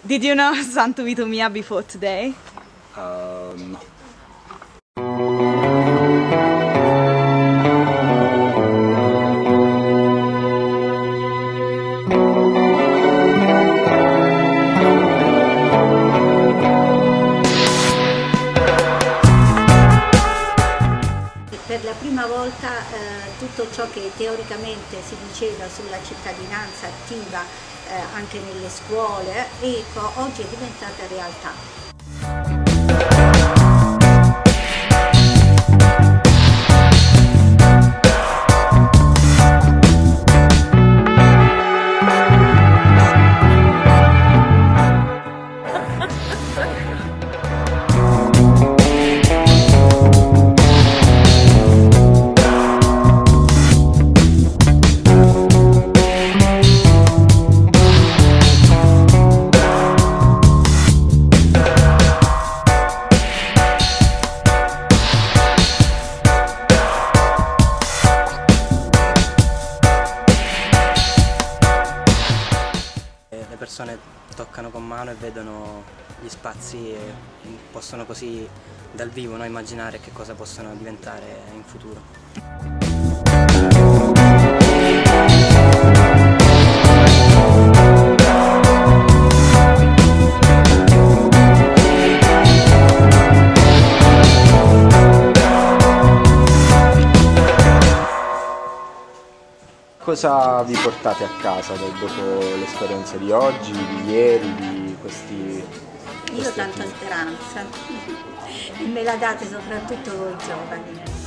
Did you know Santu Vitu Mia before today? No. Per la prima volta tutto ciò che teoricamente si diceva sulla cittadinanza attiva anche nelle scuole, ecco, oggi è diventata realtà. Le persone toccano con mano e vedono gli spazi e possono così dal vivo, no, immaginare che cosa possono diventare in futuro. Cosa vi portate a casa dopo l'esperienza di oggi, di ieri, di questi... Io ho tanta speranza e me la date soprattutto voi giovani.